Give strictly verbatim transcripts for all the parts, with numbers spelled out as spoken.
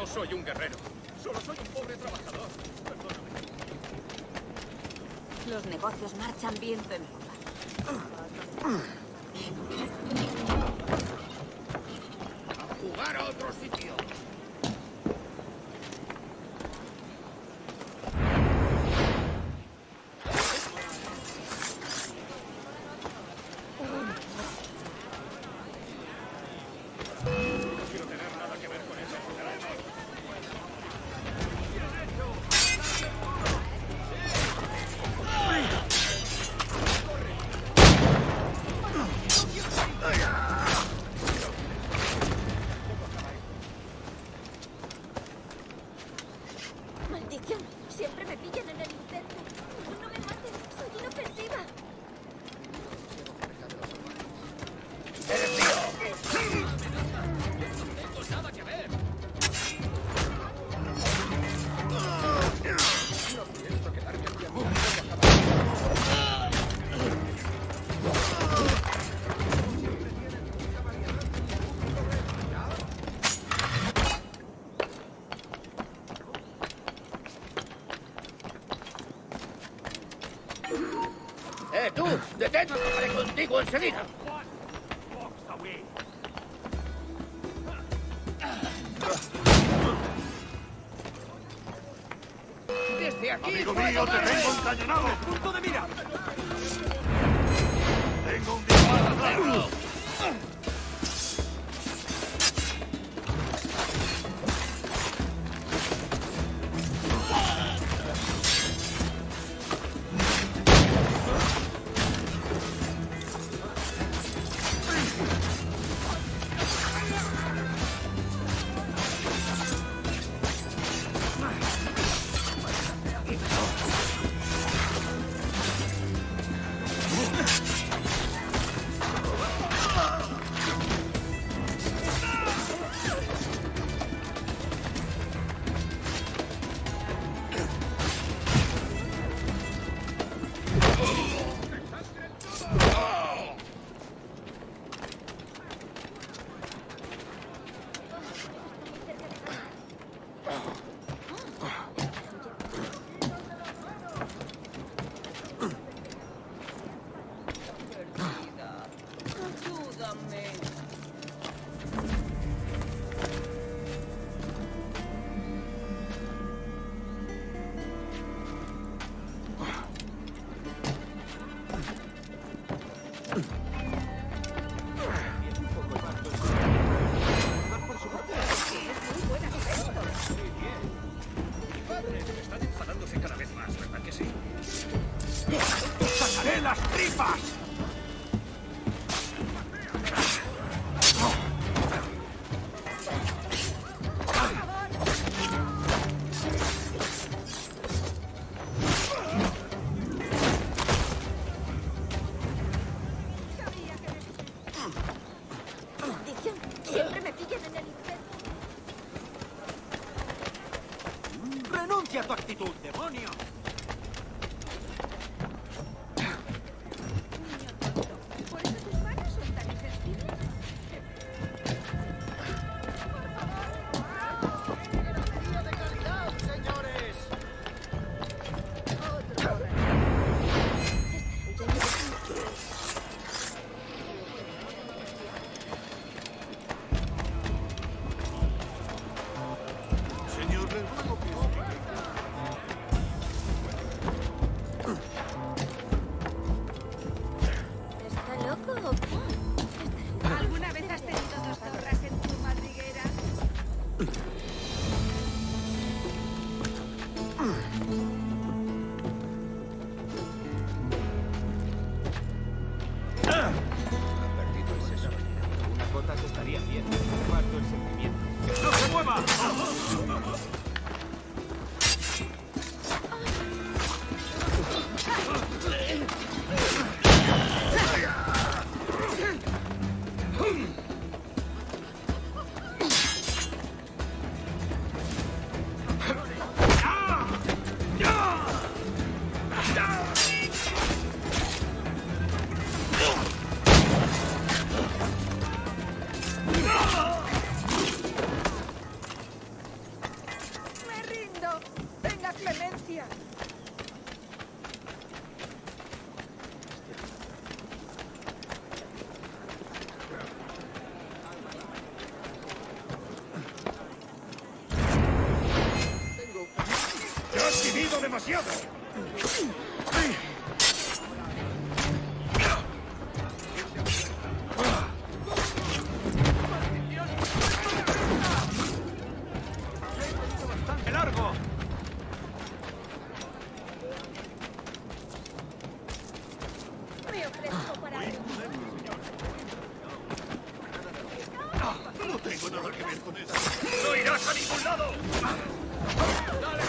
soy un guerrero. Solo soy un pobre trabajador. Perdóname. Los negocios marchan bien, Templar. ¡A jugar a otro sitio! ¡Eh, tú! ¡Detente! ¡Estaré contigo enseguida! ¡Desde aquí! ¡Amigo mío, te tengo encañonado! ¡Punto de mira! ¡Tengo un disparo a hacerlo! ¡Renuncia a tu actitud, demonio! demasiado! ¡Bastante largo! Me ofrezco para él. No tengo nada que ver con eso. ¡No irás a ningún lado! ¡Dale,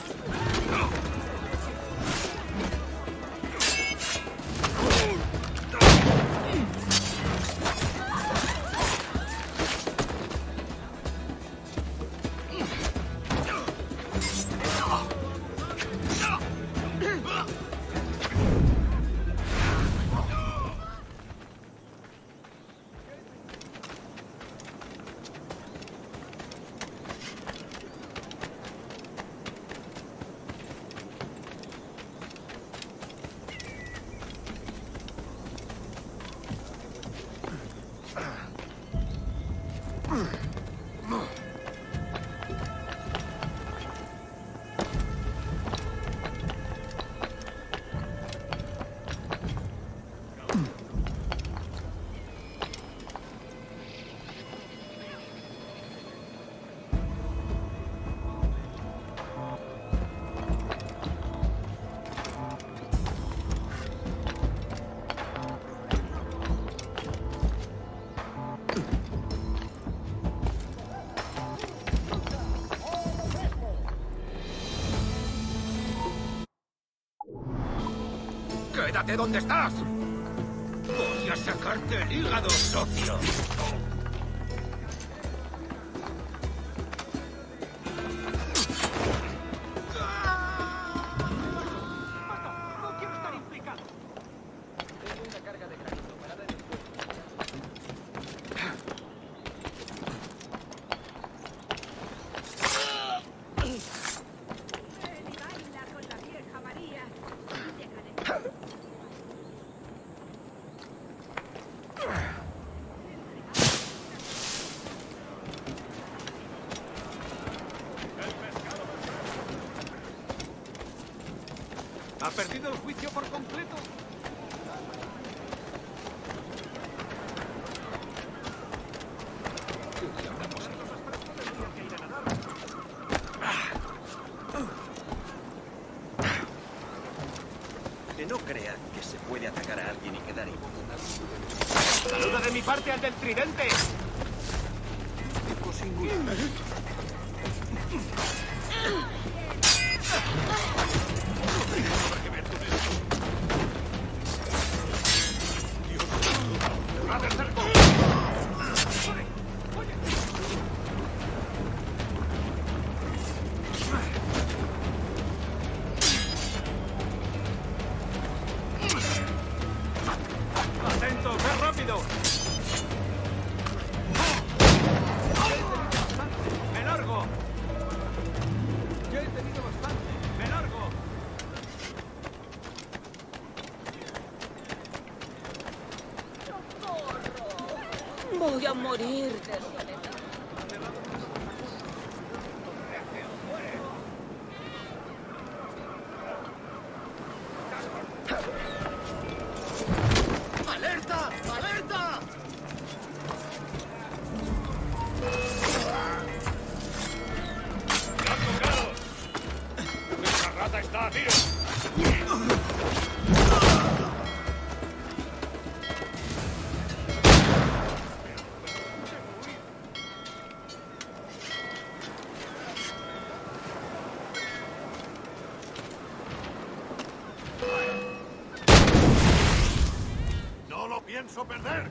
¡Quédate donde estás! Voy a sacarte el hígado, socio. No quiero estar implicado. Tengo una carga de granito para dar el Ven y baila con la vieja María. ¿Ha perdido el juicio por completo? Que no crean que se puede atacar a alguien y quedar impune. ¡Saluda de mi parte al del tridente! Tipo singular. ¡Atento! ¡Ve rápido! ¡Me largo! Yo he tenido bastante. ¡Me largo! Voy a morir de soledad. ¡Alerta! ¡Alerta! ¡Están colgados! ¡Nuestra rata está a tiro! ¡No lo pienso perder!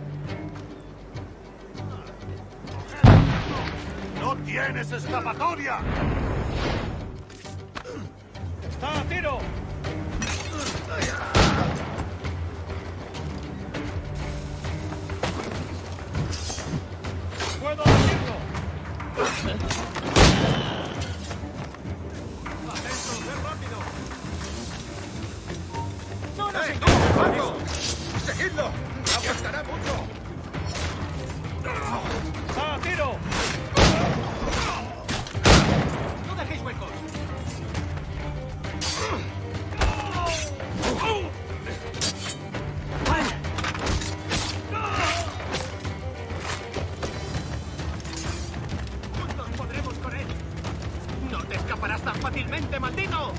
¡No tienes escapatoria! ¡Está a tiro! ¡Puedo decirlo! ¡Atento! ¡Ve rápido! ¡No nos ¡Eh! engañes! ¡Vamos! ¡Seguidlo! ¡Aguantará mucho! ¡Está a tiro! ¡No dejéis huecos! tan fácilmente, maldito!